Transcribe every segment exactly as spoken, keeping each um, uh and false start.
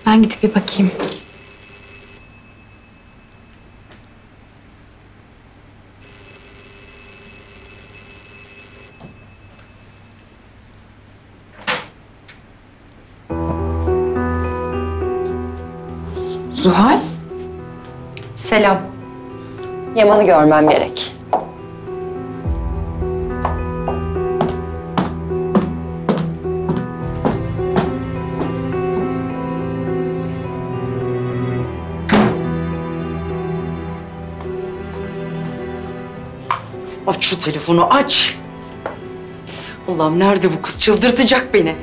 Ben gidip bir bakayım. Zuhal? Selam. Yaman'ı görmem gerek. Aç şu telefonu, aç! Allah'ım nerede bu kız? Çıldırtacak beni.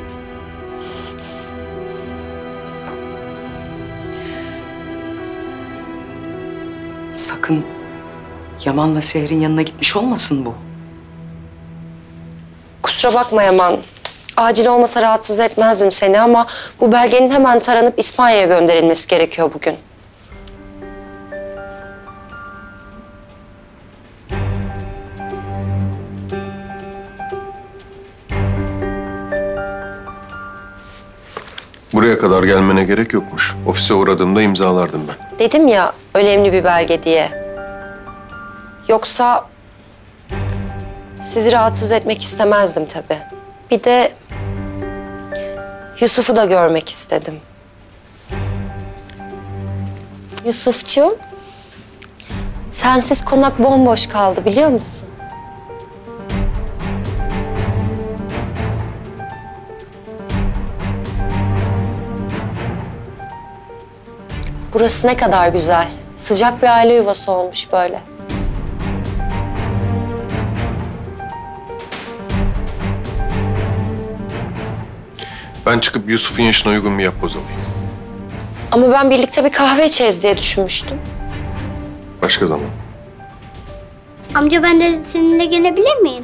Sakın Yaman'la Seher'in yanına gitmiş olmasın bu. Kusura bakma Yaman. Acil olmasa rahatsız etmezdim seni ama bu belgenin hemen taranıp İspanya'ya gönderilmesi gerekiyor bugün. Buraya kadar gelmene gerek yokmuş. Ofise uğradığımda imzalardım ben. Dedim ya önemli bir belge diye. Yoksa sizi rahatsız etmek istemezdim tabii. Bir de Yusuf'u da görmek istedim. Yusuf'cuğum, sensiz konak bomboş kaldı biliyor musun? Burası ne kadar güzel. Sıcak bir aile yuvası olmuş böyle. Ben çıkıp Yusuf'un yaşına uygun bir yapboz alayım. Ama ben birlikte bir kahve içeriz diye düşünmüştüm. Başka zaman. Amca ben de seninle gelebilir miyim?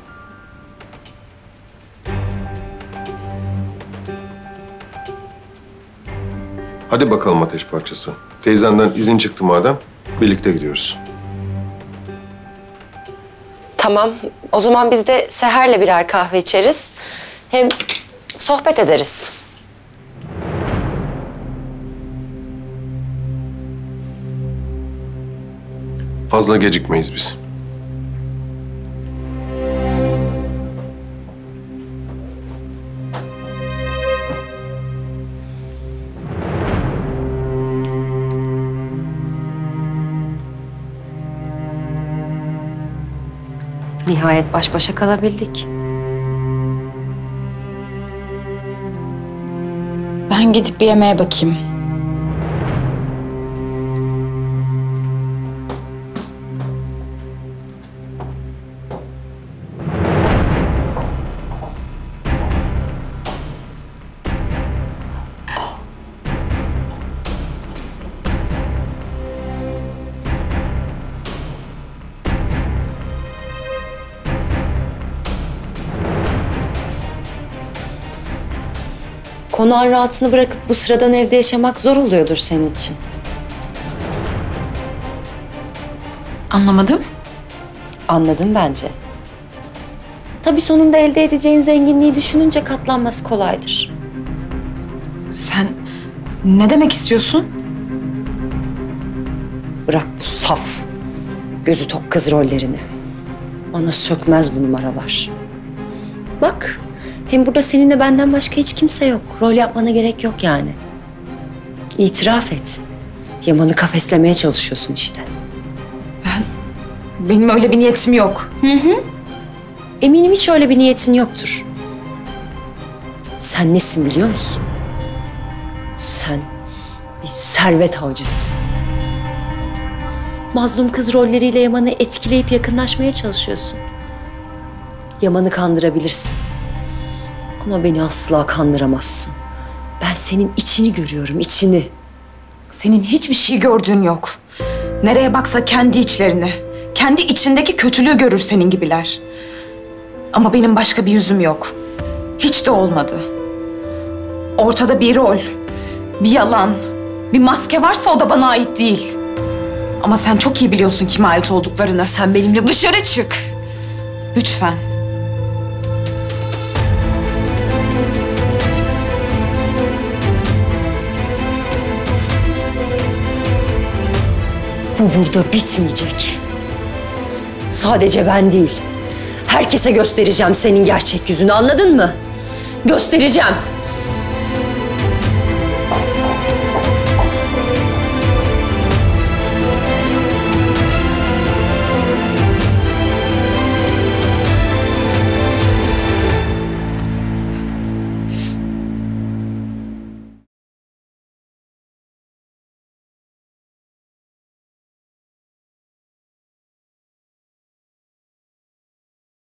Hadi bakalım ateş parçası. Teyzenden izin çıktı madem. Birlikte gidiyoruz. Tamam. O zaman biz de Seher'le birer kahve içeriz. Hem sohbet ederiz. Fazla gecikmeyiz biz. Nihayet baş başa kalabildik. Ben gidip bir yemeğe bakayım. Konağın rahatını bırakıp bu sıradan evde yaşamak zor oluyordur senin için. Anlamadım. Anladım bence. Tabii sonunda elde edeceğin zenginliği düşününce katlanması kolaydır. Sen ne demek istiyorsun? Bırak bu saf, gözü tok kız rollerini. Bana sökmez bu numaralar. Bak, hem burada seninle benden başka hiç kimse yok. Rol yapmana gerek yok yani. İtiraf et. Yaman'ı kafeslemeye çalışıyorsun işte. Ben, benim öyle bir niyetim yok. Hı hı. Eminim hiç öyle bir niyetin yoktur. Sen nesin biliyor musun? Sen bir servet avcısısın. Mazlum kız rolleriyle Yaman'ı etkileyip yakınlaşmaya çalışıyorsun. Yaman'ı kandırabilirsin. Ama beni asla kandıramazsın. Ben senin içini görüyorum, içini. Senin hiçbir şey gördüğün yok. Nereye baksa kendi içlerini, kendi içindeki kötülüğü görür senin gibiler. Ama benim başka bir yüzüm yok. Hiç de olmadı. Ortada bir rol, bir yalan, bir maske varsa o da bana ait değil. Ama sen çok iyi biliyorsun kime ait olduklarını. Sen benimle... Dışarı çık. Lütfen. burada bitmeyecek. Sadece ben değil, herkese göstereceğim senin gerçek yüzünü, anladın mı? Göstereceğim.